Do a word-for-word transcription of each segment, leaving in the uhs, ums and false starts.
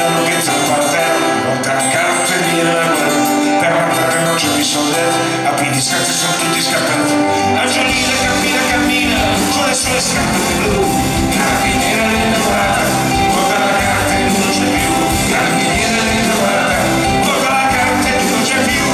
Milano che zampa la terra, lotta la carta e viene la guerra, per mandare non c'è più soldi, a piedi scarsi sono tutti scappati. Angiolina cammina, cammina, con le sue scarpe blu, carabiniera innamorata, porta la carta e non c'è più, carabiniera innamorata, porta la carta e non c'è più.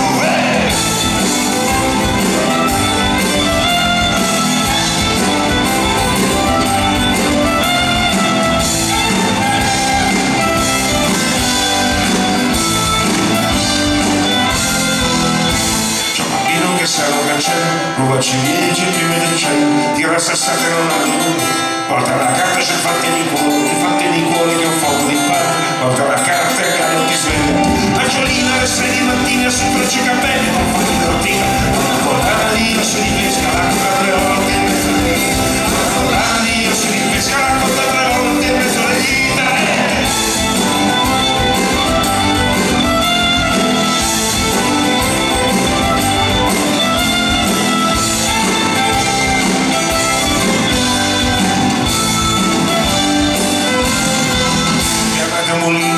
Ruba ciliegie prima del cielo, tira sassate non ha nulla, porta la carta, c'è fatti di cuori, fatti di cuori che ho fuoco di pane, porta la carta e gallo ti sveglia. Angiolina alle sei di mattina si traccia i capelli con fuoco di rottina, una collana di io si ripesca la coda tre volte in mezzo alle dita, una collana di io si ripesca la coda tre volte in mezzo alle dita. Molino